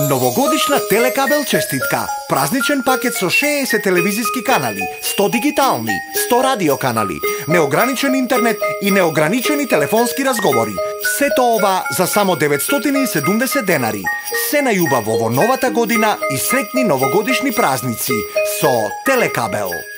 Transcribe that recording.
Новогодишна Телекабел честитка. Празничен пакет со 60 телевизиски канали, 100 дигитални, 100 радио канали, неограничен интернет и неограничени телефонски разговори. Сето ова за само 970 денари. Се најубаво во новата година и среќни новогодишни празници со Телекабел.